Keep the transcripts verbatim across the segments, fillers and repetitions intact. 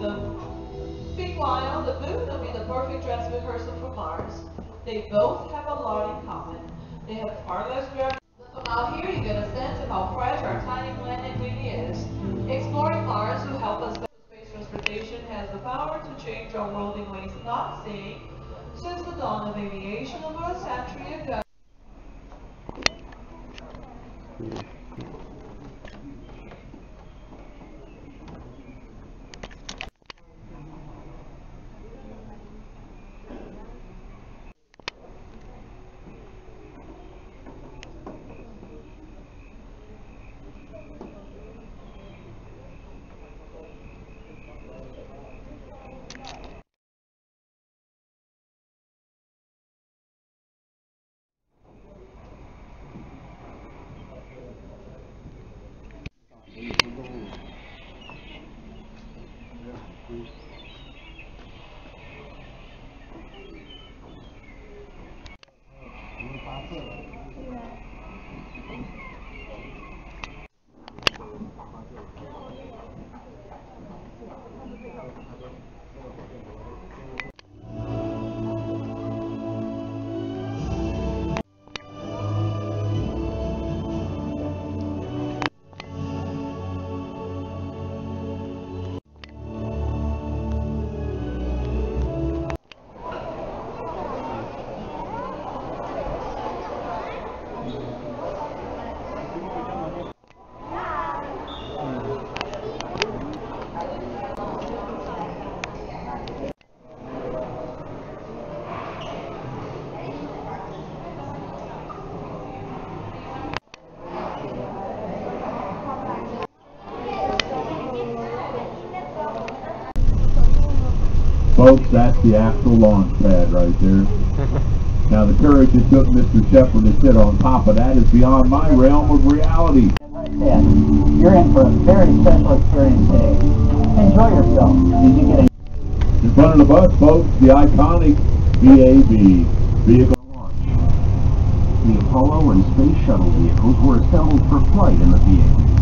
system. Meanwhile, the moon will be the perfect dress rehearsal for Mars. They both have a lot in common. They have far less gravity. From out here, you get a sense of how fresh our tiny planet really is. Exploring Mars will help us. Space transportation has the power to change our world in ways not seen since the dawn of aviation over a century ago. Folks, that's the actual launch pad right there. Now the courage it took Mister Shepard to sit on top of that is beyond my realm of reality. Yeah, you're in for a very special experience today. Enjoy yourself as you get a... In front of the bus, folks, the iconic V A B vehicle launch. The Apollo and Space Shuttle vehicles were assembled for flight in the V A B.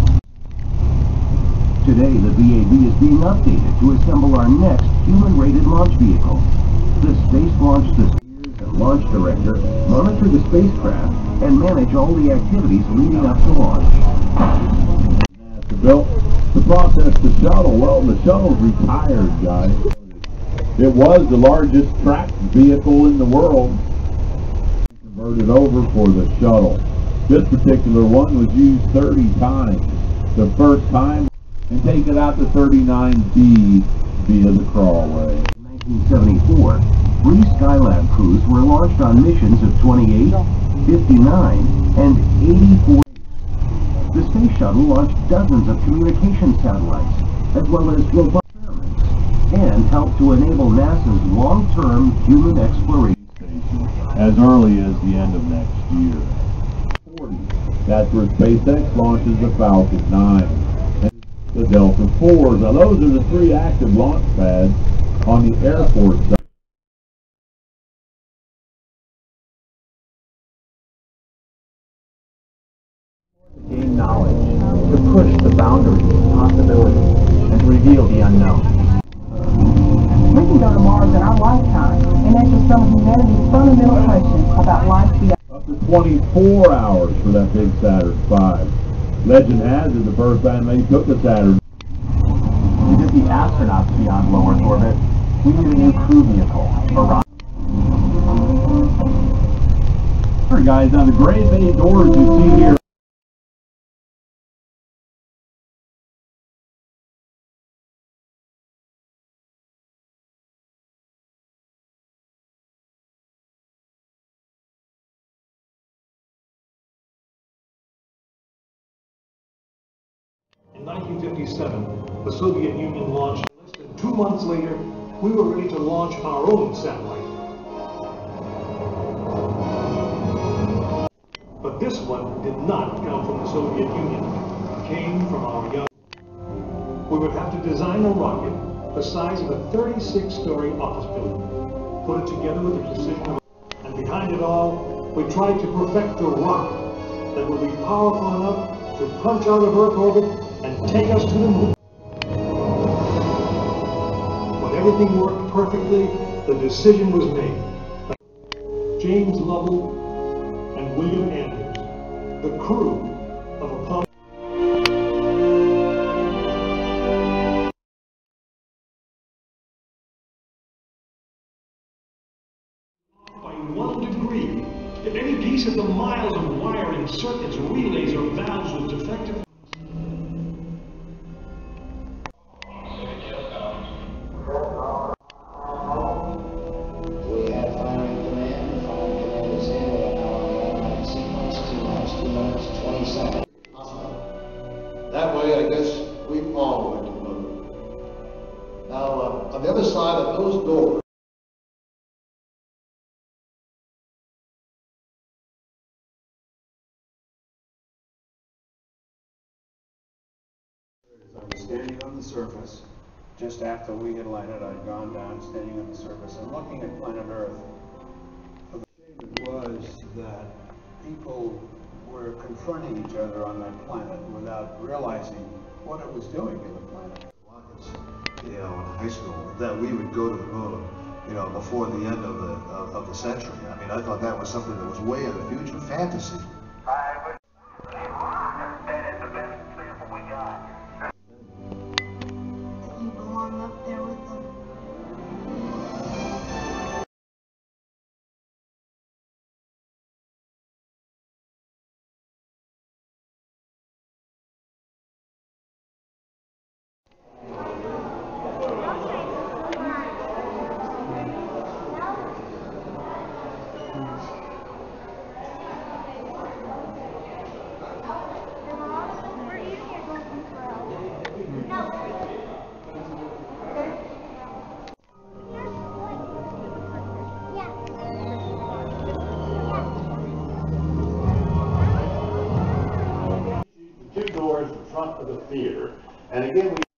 Today, the V A B is being updated to assemble our next human-rated launch vehicle. The Space Launch System and Launch Director monitor the spacecraft and manage all the activities leading up to launch. NASA built to process the shuttle. Well, the shuttle's retired, guys. It was the largest tracked vehicle in the world. Converted over for the shuttle. This particular one was used thirty times. The first time, and take it out to thirty-nine feet via the crawlway. In nineteen seventy-four, three Skylab crews were launched on missions of twenty-eight, fifty-nine, and eighty-four. The Space Shuttle launched dozens of communication satellites, as well as robust experiments, and helped to enable NASA's long-term human exploration station as early as the end of next year. forty. That's where SpaceX launches the Falcon nine. The Delta fours. Now those are the three active launch pads on the Air Force side. Gain knowledge, to push the boundaries of possibility, and to reveal the unknown. We can go to Mars in our lifetime and answer some of humanity's fundamental questions about life beyond. Up to twenty-four hours for that big Saturn five. Legend has it the first time they took the Saturn. To get the astronauts beyond low Earth orbit, we need a new crew vehicle, Orion. Alright guys, now the gray bay doors you see here. In nineteen fifty-seven, the Soviet Union launched. Less than two months later, we were ready to launch our own satellite. But this one did not come from the Soviet Union. It came from our young. We would have to design a rocket the size of a thirty-six story office building, put it together with the precision of, and behind it all, we tried to perfect a rocket that would be powerful enough to punch out of Earth orbit and take us to the moon. everything worked perfectly, the decision was made. James Lovell and William Anders, the crew of Apollo. By one degree, if any piece of the miles of wiring, circuits, relays, or valves was defective. We have firing command. Firing command is in with an hour and one minute sequence, two minutes, two minutes, twenty seconds. That way, I guess we all went to the moon. Now, uh, on the other side of those doors, I was standing on the surface. Just after we had landed, I'd gone down, standing on the surface and looking at planet Earth. The shame it was that people were confronting each other on that planet without realizing what it was doing to the planet. You know, in high school, that we would go to the moon, you know, before the end of the of, of the century. I mean, I thought that was something that was way in the future, fantasy. You belong up there with them. Two doors in front of the theater, and again we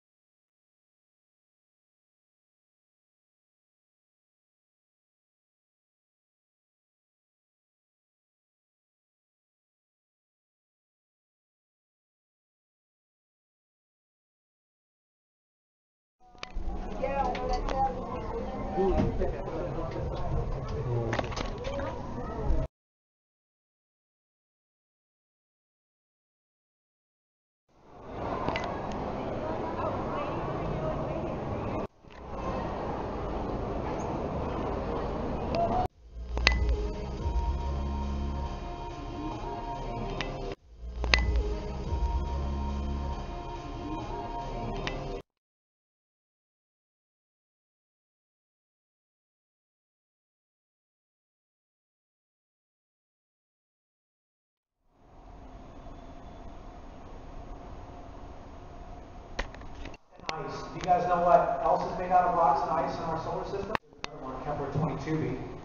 Ice. Do you guys know what else is made out of rocks and ice in our solar system? Kepler twenty-two b.